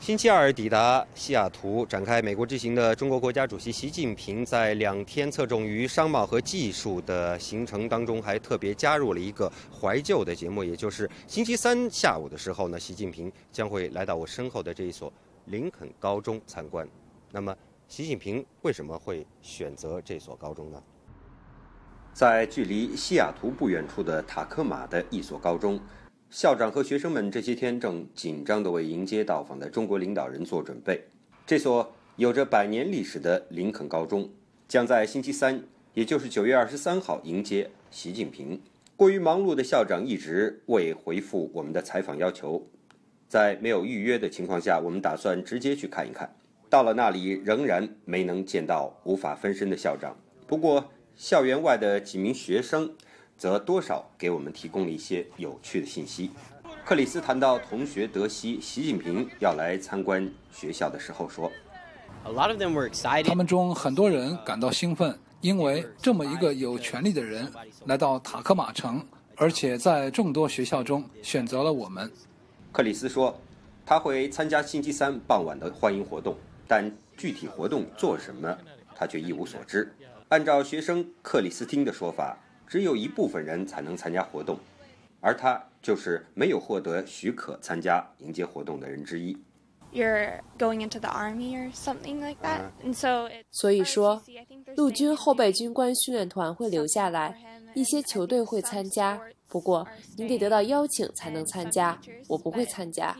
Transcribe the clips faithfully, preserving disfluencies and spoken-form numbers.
星期二抵达西雅图展开美国之行的中国国家主席习近平，在两天侧重于商贸和技术的行程当中，还特别加入了一个怀旧的节目，也就是星期三下午的时候呢，习近平将会来到我身后的这一所林肯高中参观。那么，习近平为什么会选择这所高中呢？在距离西雅图不远处的塔科马的一所高中，校长和学生们这些天正紧张地为迎接到访的中国领导人做准备。这所有着百年历史的林肯高中将在星期三，也就是九月二十三号迎接习近平。过于忙碌的校长一直未回复我们的采访要求，在没有预约的情况下，我们打算直接去看一看。到了那里，仍然没能见到无法分身的校长。不过，校园外的几名学生则多少给我们提供了一些有趣的信息。克里斯谈到同学得悉习近平要来参观学校的时候说， 他们中很多人感到兴奋，因为这么一个有权力的人来到塔科马城，而且在众多学校中选择了我们。 克里斯说，他会参加星期三傍晚的欢迎活动，但具体活动做什么，他却一无所知。按照学生克里斯汀的说法，只有一部分人才能参加活动，而他就是没有获得许可参加迎接活动的人之一。 You're going into the army or something like that, and so. 所以说，陆军后备军官训练团会留下来，一些球队会参加。不过，你得得到邀请才能参加，我不会参加。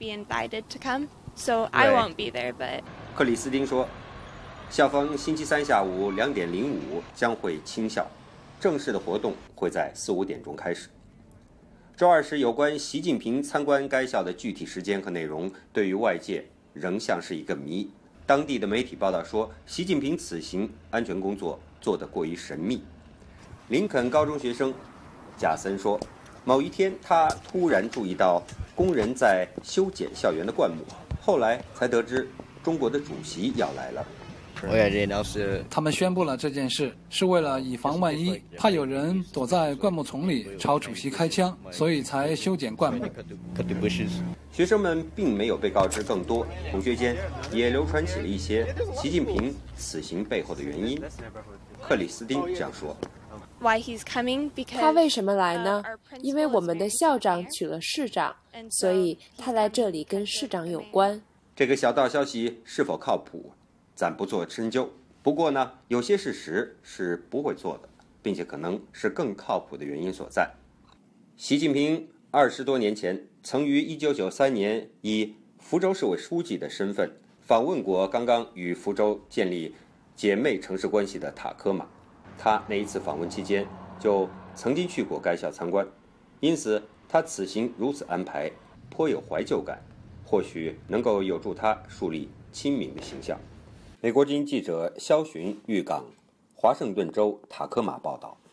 So I won't be there, but. 克里斯汀说，校方星期三下午两点零五将会清校，正式的活动会在四五点钟开始。周二时，有关习近平参观该校的具体时间和内容，对于外界仍像是一个谜。当地的媒体报道说，习近平此行安全工作做得过于神秘。林肯高中学生贾森说，某一天他突然注意到工人在修剪校园的灌木，后来才得知中国的主席要来了。 他们宣布了这件事，是为了以防万一，怕有人躲在灌木丛里朝主席开枪，所以才修剪灌木。 学生们并没有被告知更多，同学间也流传起了一些习近平此行背后的原因。克里斯汀这样说， 他为什么来呢？因为我们的校长娶了市长，所以他来这里跟市长有关。 这个小道消息是否靠谱，暂不做深究。不过呢，有些事实是不会做的，并且可能是更靠谱的原因所在。习近平二十多年前曾于一九九三年以福州市委书记的身份访问过刚刚与福州建立姐妹城市关系的塔科马。他那一次访问期间就曾经去过该校参观，因此他此行如此安排颇有怀旧感，或许能够有助他树立亲民的形象。美国之音记者肖寻，豫港华盛顿州塔科马报道。